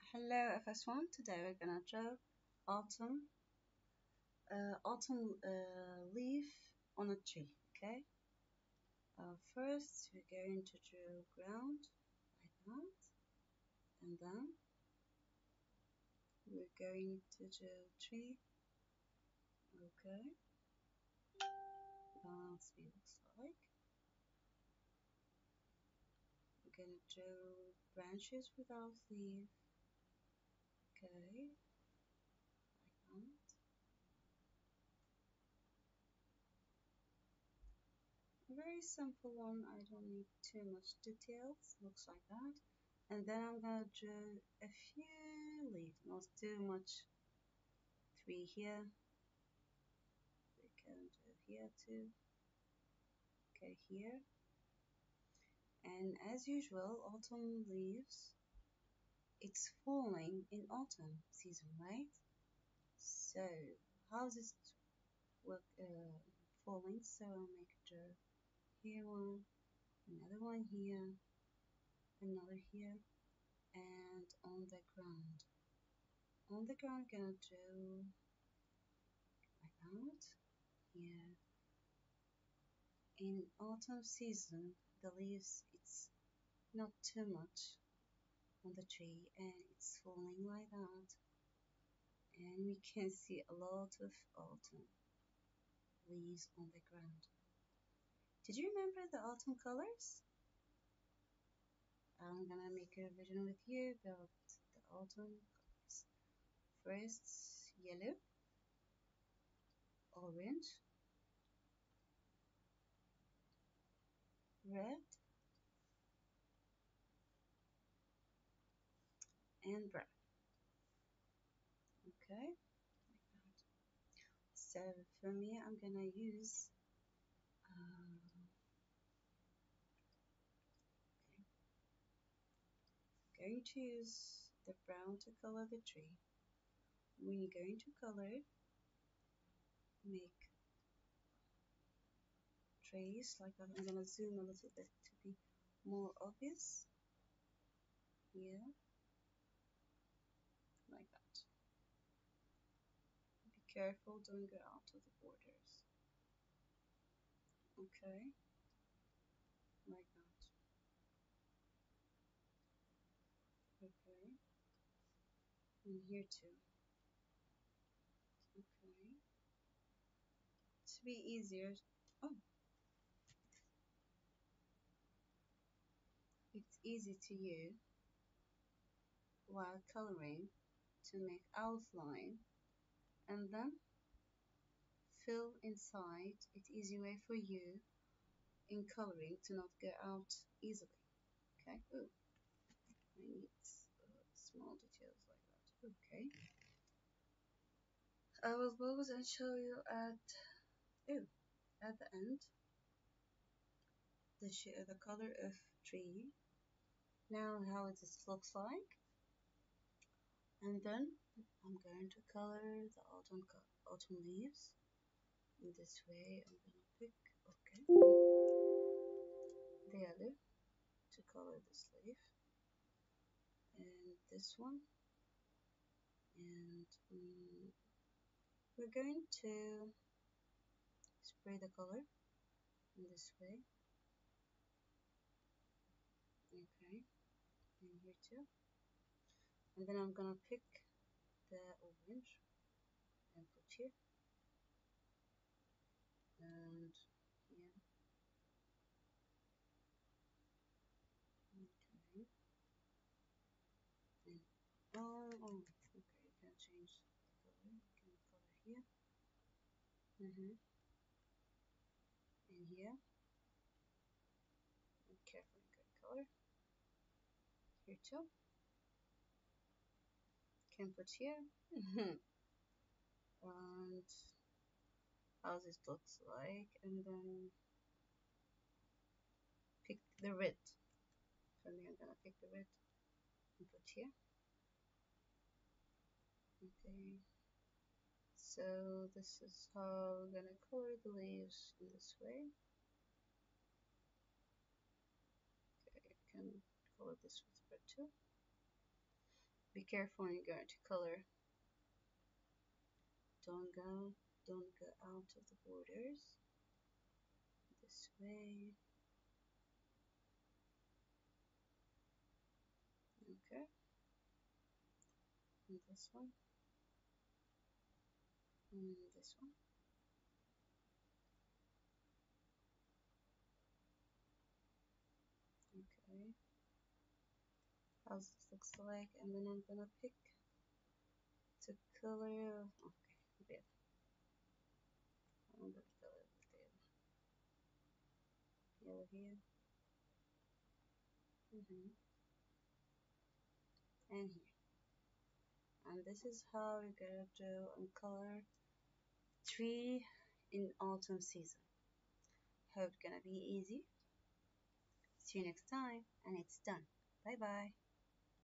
Hello fs1. Today we're gonna draw autumn leaf on a tree. Okay. First we're going to draw ground like that, and then we're going to draw tree. Okay. That's what it looks like. We're gonna draw branches without leaf. Okay. Like that. Very simple one. I don't need too much details. Looks like that. And then I'm gonna draw a few leaves, not too much. 3 here. We can do here too. Okay, here. And as usual, autumn leaves. It's falling in autumn season, right? So how's it work? Falling. So I'll make a draw here one, another one here, another here, and on the ground. On the ground, gonna do like that. Yeah. In autumn season, the leaves it's not too much on the tree, and it's falling like that. And we can see a lot of autumn leaves on the ground. Did you remember the autumn colors? I'm gonna make a revision with you about the autumn colors. First, yellow, orange, red, and brown. Okay, like that. So for me, I'm gonna use going to use the brown to color the tree. When you're going to color, make trace like that. I'm gonna zoom a little bit to be more obvious. Yeah, like that. Be careful, don't go out of the borders. Okay, like that. Okay, and here too. Okay, to be easier. Oh, it's easy to you while coloring to make outline and then fill inside. It's easy way for you in coloring to not go out easily. Okay. Ooh, I need small details like that. Okay. I will pause and show you at the end the color of tree. Now how it looks like, and then I'm going to color the autumn leaves. In this way, I'm gonna pick the other to color this leaf, and this one, and we're going to spray the color in this way. Okay, and here too. And then I'm gonna pick the orange and put here, and here. Okay. And okay, you can change the color. You can color here. And here. And carefully good color. Here too. Can put here. And how this looks like, and then pick the red. For me, I'm gonna pick the red and put here. Okay, so this is how I'm gonna color the leaves in this way. Okay, you can color this with red too. Be careful when you're going to color. Don't go out of the borders. This way. Okay. And this one. And this one. Okay. How this looks like, and then I'm gonna pick to color. Okay, good. I'm gonna color the yellow here. And here. And this is how we're gonna do and color tree in autumn season. Hope it's gonna be easy. See you next time, and it's done. Bye bye.